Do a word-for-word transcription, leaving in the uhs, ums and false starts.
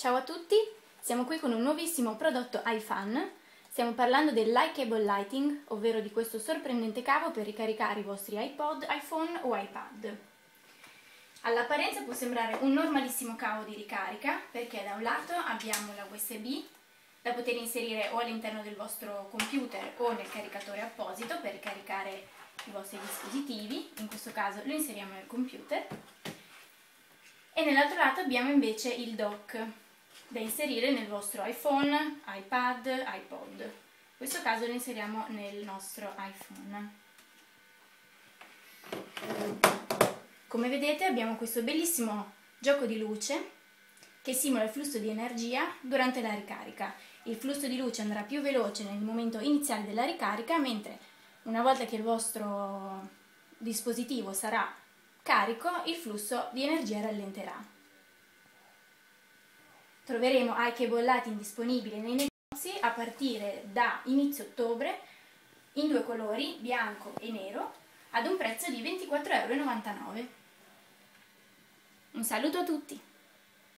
Ciao a tutti, siamo qui con un nuovissimo prodotto iFun. Stiamo parlando del Likeable Lighting, ovvero di questo sorprendente cavo per ricaricare i vostri iPod, iPhone o iPad. All'apparenza può sembrare un normalissimo cavo di ricarica, perché da un lato abbiamo la U S B da poter inserire o all'interno del vostro computer o nel caricatore apposito per ricaricare i vostri dispositivi. In questo caso lo inseriamo nel computer. E nell'altro lato abbiamo invece il dock da inserire nel vostro iPhone, iPad, iPod. In questo caso lo inseriamo nel nostro iPhone. Come vedete abbiamo questo bellissimo gioco di luce che simula il flusso di energia durante la ricarica. Il flusso di luce andrà più veloce nel momento iniziale della ricarica, mentre una volta che il vostro dispositivo sarà carico, il flusso di energia rallenterà. Troveremo iCable Lighting disponibile nei negozi a partire da inizio ottobre in due colori, bianco e nero, ad un prezzo di ventiquattro e novantanove euro. Un saluto a tutti!